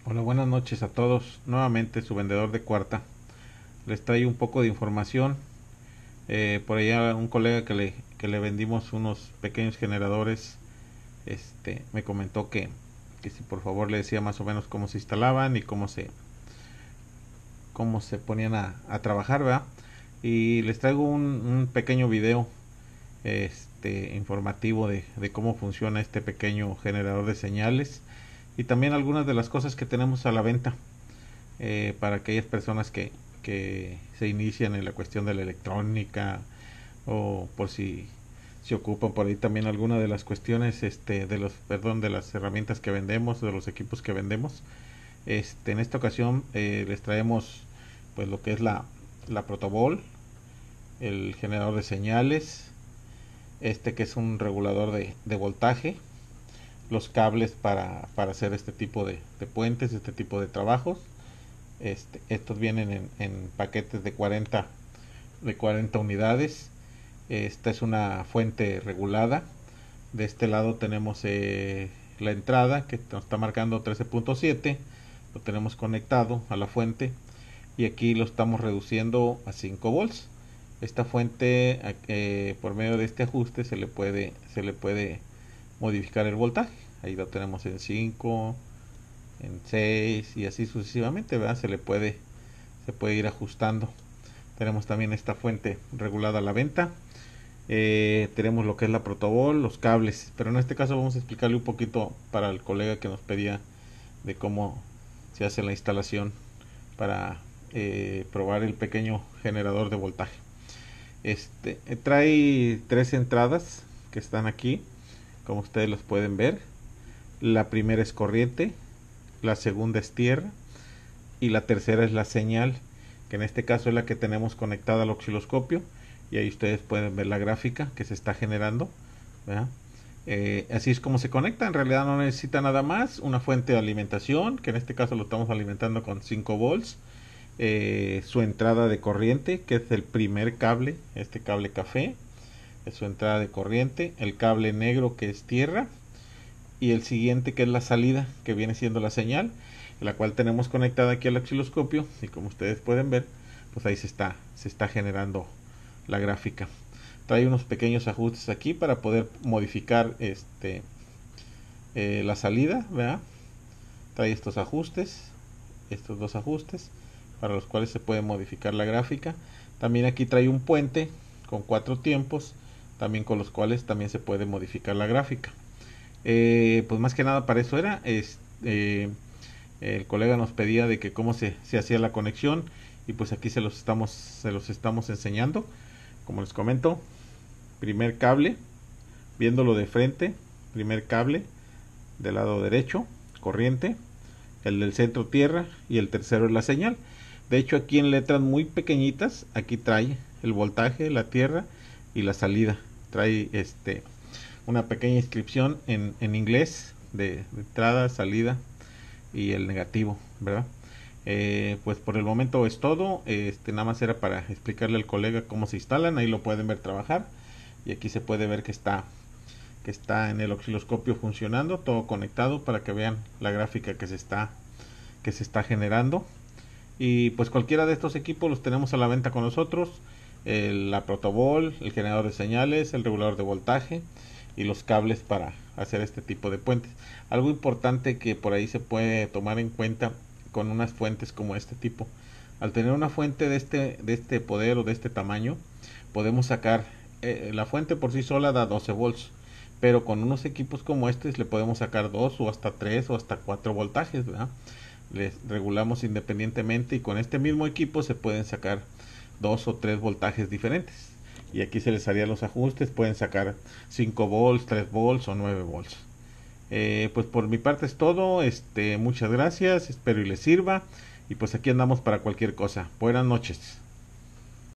Hola, buenas noches a todos. Nuevamente su vendedor de cuarta. Les traigo un poco de información. Por allá un colega que le vendimos unos pequeños generadores, me comentó que si por favor le decía más o menos cómo se instalaban y cómo se ponían a trabajar, ¿verdad? Y les traigo un pequeño video informativo de cómo funciona este pequeño generador de señales y también algunas de las cosas que tenemos a la venta para aquellas personas que se inician en la cuestión de la electrónica o por si se ocupan por ahí también alguna de las cuestiones de las herramientas que vendemos, de los equipos que vendemos. En esta ocasión les traemos pues lo que es la protobol, el generador de señales, que es un regulador de voltaje, los cables para hacer este tipo de puentes, este tipo de trabajos. Estos vienen en paquetes de 40 unidades. Esta es una fuente regulada. De este lado tenemos la entrada que nos está marcando 13.7. Lo tenemos conectado a la fuente y aquí lo estamos reduciendo a 5 volts. Esta fuente, por medio de este ajuste, se le puede modificar el voltaje. Ahí lo tenemos en 5, en 6 y así sucesivamente, ¿verdad? Se puede ir ajustando. Tenemos también esta fuente regulada a la venta. Tenemos lo que es la protobol, los cables, pero en este caso vamos a explicarle un poquito para el colega que nos pedía de cómo se hace la instalación para probar el pequeño generador de voltaje. Trae tres entradas que están aquí, como ustedes los pueden ver. La primera es corriente, la segunda es tierra y la tercera es la señal, que en este caso es la que tenemos conectada al osciloscopio, y ahí ustedes pueden ver la gráfica que se está generando, ¿verdad? Así es como se conecta. En realidad no necesita nada más, una fuente de alimentación, que en este caso lo estamos alimentando con 5 volts, su entrada de corriente, que es el primer cable, este cable café, es su entrada de corriente, el cable negro que es tierra, y el siguiente que es la salida, que viene siendo la señal, la cual tenemos conectada aquí al osciloscopio, y como ustedes pueden ver, pues ahí se está generando la gráfica. Trae unos pequeños ajustes aquí para poder modificar la salida, ¿verdad? Trae estos dos ajustes para los cuales se puede modificar la gráfica. También aquí trae un puente con 4 tiempos, también con los cuales también se puede modificar la gráfica. Pues más que nada para eso era. El colega nos pedía de que cómo se hacía la conexión, y pues aquí se los estamos enseñando. Como les comento, primer cable, viéndolo de frente, primer cable del lado derecho, corriente, el del centro tierra y el tercero es la señal. De hecho, aquí en letras muy pequeñitas, aquí trae el voltaje, la tierra y la salida. Trae una pequeña inscripción en inglés de entrada, salida y el negativo, ¿verdad? Pues por el momento es todo. Nada más era para explicarle al colega cómo se instalan. Ahí lo pueden ver trabajar, y aquí se puede ver que está en el osciloscopio funcionando, todo conectado, para que vean la gráfica que se está generando. Y pues cualquiera de estos equipos los tenemos a la venta con nosotros. La protobol, el generador de señales, el regulador de voltaje y los cables para hacer este tipo de puentes. Algo importante que por ahí se puede tomar en cuenta con unas fuentes como este tipo: al tener una fuente de este poder o de este tamaño, podemos sacar, la fuente por sí sola da 12 volts, pero con unos equipos como estos le podemos sacar 2 o hasta 3 o hasta 4 voltajes, ¿verdad? Les regulamos independientemente, y con este mismo equipo se pueden sacar 2 o 3 voltajes diferentes, y aquí se les haría los ajustes. Pueden sacar 5 volts, 3 volts o 9 volts. Pues por mi parte es todo. Muchas gracias, espero y les sirva, y pues aquí andamos para cualquier cosa. Buenas noches.